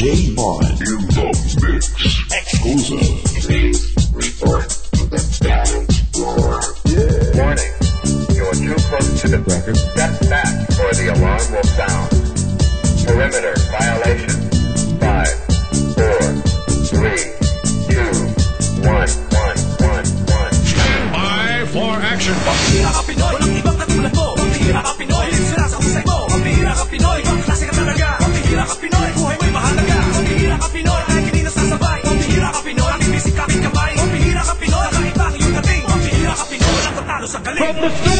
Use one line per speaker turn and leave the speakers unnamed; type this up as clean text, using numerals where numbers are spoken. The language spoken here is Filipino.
DJ Bond in the mix. Exclusive.
Please report to the balance floor. Warning. You're too close to the
record.
Step back or the alarm will sound. Perimeter violation. 5, 4, 3, 2, 1, 1, 1, 1.
Stand by for action.
Pambihira ka Pinoy, walang ibang katulad mo. Pambihira ka Pinoy, sila sa husay mo. Pambihira ka Pinoy, ibang klase ka talaga. Pambihira ka Pinoy, buhay mo'y mahalaga. Pambihira ka Pinoy, kahit hindi nasasabay. Pambihira ka Pinoy, ang ibisig kapit kamay. Pambihira ka Pinoy, nakaibang iyong dating. Pambihira ka Pinoy, walang tatalo sa galing.